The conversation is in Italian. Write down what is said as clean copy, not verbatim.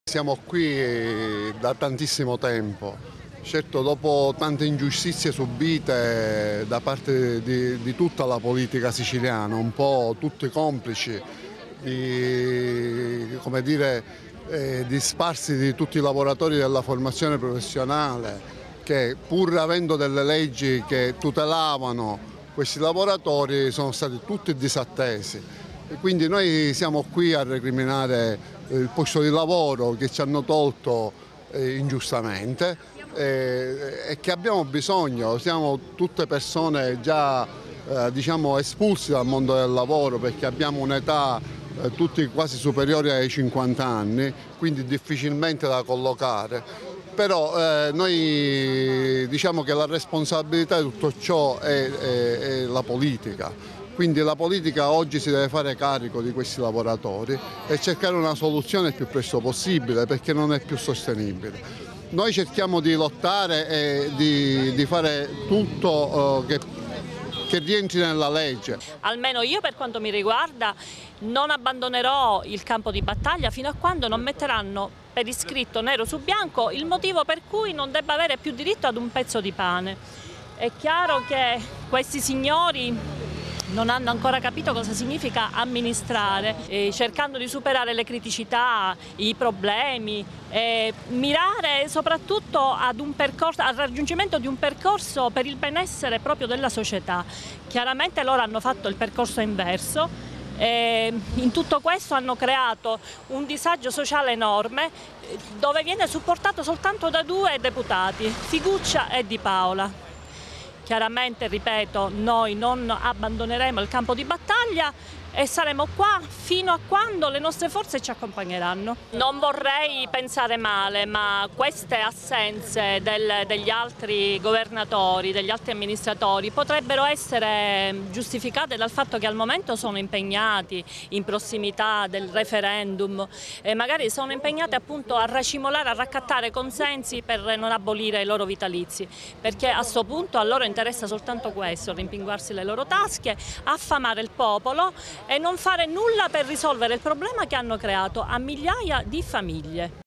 Siamo qui da tantissimo tempo, certo dopo tante ingiustizie subite da parte di tutta la politica siciliana, un po' tutti complici di sparsi di tutti i lavoratori della formazione professionale che pur avendo delle leggi che tutelavano questi lavoratori sono stati tutti disattesi. E quindi noi siamo qui a recriminare il posto di lavoro che ci hanno tolto ingiustamente e che abbiamo bisogno. Siamo tutte persone già espulse dal mondo del lavoro perché abbiamo un'età tutti quasi superiori ai 50 anni, quindi difficilmente da collocare. Però noi diciamo che la responsabilità di tutto ciò è la politica. Quindi la politica oggi si deve fare carico di questi lavoratori e cercare una soluzione il più presto possibile perché non è più sostenibile. Noi cerchiamo di lottare e di fare tutto che rientri nella legge. Almeno io, per quanto mi riguarda, non abbandonerò il campo di battaglia fino a quando non metteranno per iscritto nero su bianco il motivo per cui non debba avere più diritto ad un pezzo di pane. È chiaro che questi signori non hanno ancora capito cosa significa amministrare, cercando di superare le criticità, i problemi, mirare soprattutto al raggiungimento di un percorso per il benessere proprio della società. Chiaramente loro hanno fatto il percorso inverso e in tutto questo hanno creato un disagio sociale enorme dove viene supportato soltanto da due deputati, Figuccia e Di Paola. Chiaramente, ripeto, noi non abbandoneremo il campo di battaglia e saremo qua fino a quando le nostre forze ci accompagneranno. Non vorrei pensare male, ma queste assenze degli altri governatori, degli altri amministratori potrebbero essere giustificate dal fatto che al momento sono impegnati in prossimità del referendum e magari sono impegnati appunto a racimolare, a raccattare consensi per non abolire i loro vitalizi, perché a sto punto a loro interessa soltanto questo, rimpinguarsi le loro tasche, affamare il popolo e non fare nulla per risolvere il problema che hanno creato a migliaia di famiglie.